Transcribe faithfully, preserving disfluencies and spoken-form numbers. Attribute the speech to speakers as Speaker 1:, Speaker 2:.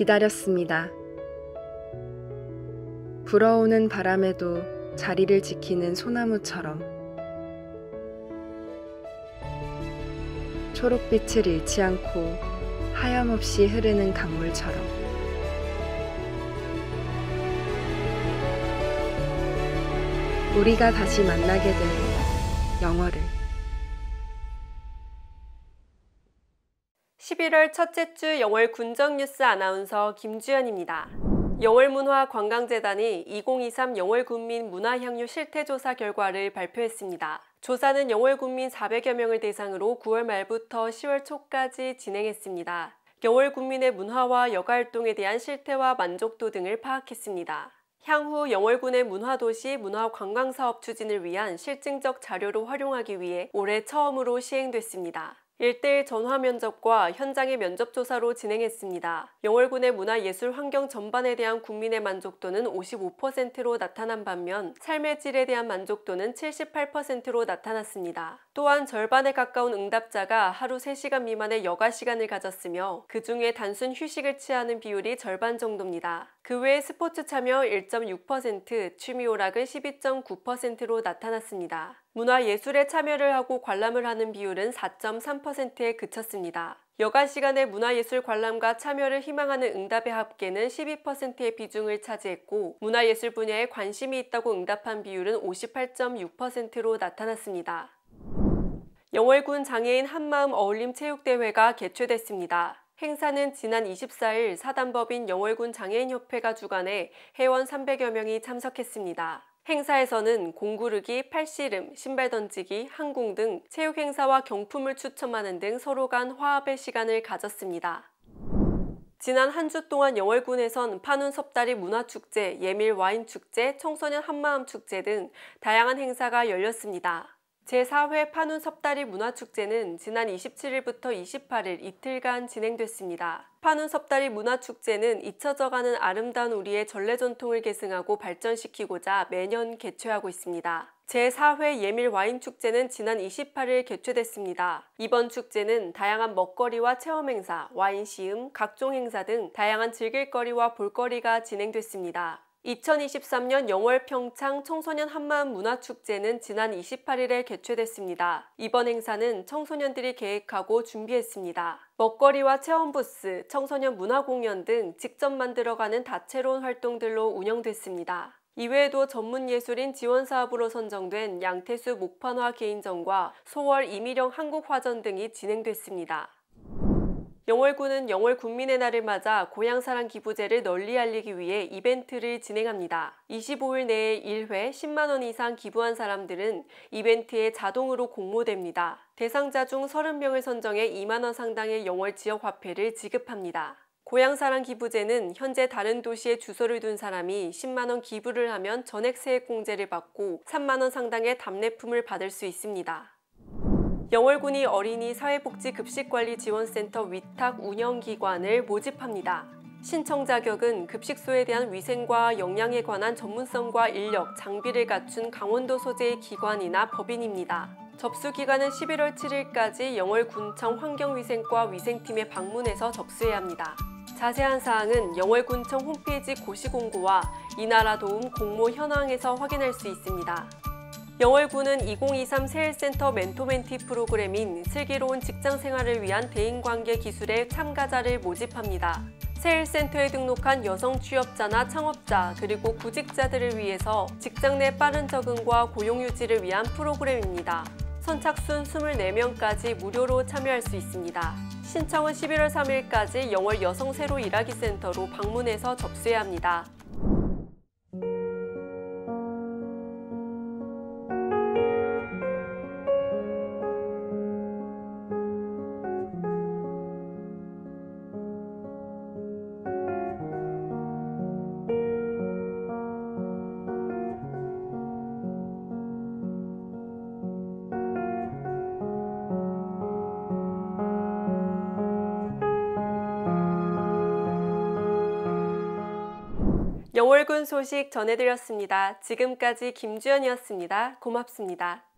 Speaker 1: 기다렸습니다. 불어오는 바람에도 자리를 지키는 소나무처럼 초록빛을 잃지 않고 하염없이 흐르는 강물처럼 우리가 다시 만나게 될 영월을.
Speaker 2: 십일월 첫째 주 영월 군정뉴스 아나운서 김주연입니다. 영월문화관광재단이 이천이십삼 영월군민 문화향유 실태조사 결과를 발표했습니다. 조사는 영월군민 사백여 명을 대상으로 구월 말부터 시월 초까지 진행했습니다. 영월군민의 문화와 여가활동에 대한 실태와 만족도 등을 파악했습니다. 향후 영월군의 문화도시 문화관광사업 추진을 위한 실증적 자료로 활용하기 위해 올해 처음으로 시행됐습니다. 일대일 전화 면접과 현장의 면접 조사로 진행했습니다. 영월군의 문화예술 환경 전반에 대한 국민의 만족도는 오십오 퍼센트로 나타난 반면 삶의 질에 대한 만족도는 칠십팔 퍼센트로 나타났습니다. 또한 절반에 가까운 응답자가 하루 세 시간 미만의 여가 시간을 가졌으며 그 중에 단순 휴식을 취하는 비율이 절반 정도입니다. 그 외에 스포츠 참여 일 점 육 퍼센트, 취미 오락은 십이 점 구 퍼센트로 나타났습니다. 문화예술에 참여를 하고 관람을 하는 비율은 사 점 삼 퍼센트에 그쳤습니다. 여가 시간에 문화예술 관람과 참여를 희망하는 응답의 합계는 십이 퍼센트의 비중을 차지했고 문화예술 분야에 관심이 있다고 응답한 비율은 오십팔 점 육 퍼센트로 나타났습니다. 영월군 장애인 한마음 어울림 체육대회가 개최됐습니다. 행사는 지난 이십사일 사단법인 영월군 장애인협회가 주관해 회원 삼백여 명이 참석했습니다. 행사에서는 공구르기, 팔씨름, 신발 던지기, 항공 등 체육 행사와 경품을 추첨하는 등 서로 간 화합의 시간을 가졌습니다. 지난 한 주 동안 영월군에선 판운 섭다리 문화축제, 예밀 와인축제, 청소년 한마음 축제 등 다양한 행사가 열렸습니다. 제사 회 판운 섭다리 문화축제는 지난 이십칠일부터 이십팔일 이틀간 진행됐습니다. 판운 섭다리 문화축제는 잊혀져가는 아름다운 우리의 전래 전통을 계승하고 발전시키고자 매년 개최하고 있습니다. 제사 회 예밀 와인축제는 지난 이십팔일 개최됐습니다. 이번 축제는 다양한 먹거리와 체험 행사, 와인 시음, 각종 행사 등 다양한 즐길거리와 볼거리가 진행됐습니다. 이천이십삼년 영월 평창 청소년 한마음 문화축제는 지난 이십팔일에 개최됐습니다. 이번 행사는 청소년들이 계획하고 준비했습니다. 먹거리와 체험 부스, 청소년 문화 공연 등 직접 만들어가는 다채로운 활동들로 운영됐습니다. 이외에도 전문예술인 지원사업으로 선정된 양태수 목판화 개인전과 소월 이미령 한국화전 등이 진행됐습니다. 영월군은 영월 군민의 날을 맞아 고향사랑 기부제를 널리 알리기 위해 이벤트를 진행합니다. 이십오일 내에 일 회 십만 원 이상 기부한 사람들은 이벤트에 자동으로 공모됩니다. 대상자 중 서른 명을 선정해 이만 원 상당의 영월 지역 화폐를 지급합니다. 고향사랑 기부제는 현재 다른 도시에 주소를 둔 사람이 십만 원 기부를 하면 전액 세액공제를 받고 삼만 원 상당의 답례품을 받을 수 있습니다. 영월군이 어린이 사회복지급식관리지원센터 위탁 운영기관을 모집합니다. 신청 자격은 급식소에 대한 위생과 영양에 관한 전문성과 인력, 장비를 갖춘 강원도 소재의 기관이나 법인입니다. 접수기간은 십일월 칠일까지 영월군청 환경위생과 위생팀에 방문해서 접수해야 합니다. 자세한 사항은 영월군청 홈페이지 고시공고와 이나라도움 공모 현황에서 확인할 수 있습니다. 영월군은 이천이십삼 세일센터 멘토멘티 프로그램인 슬기로운 직장생활을 위한 대인관계 기술의 참가자를 모집합니다. 세일센터에 등록한 여성 취업자나 창업자 그리고 구직자들을 위해서 직장 내 빠른 적응과 고용 유지를 위한 프로그램입니다. 선착순 이십사 명까지 무료로 참여할 수 있습니다. 신청은 십일월 삼일까지 영월 여성 새로 일하기 센터로 방문해서 접수해야 합니다. 영월군 소식 전해드렸습니다. 지금까지 김주연이었습니다. 고맙습니다.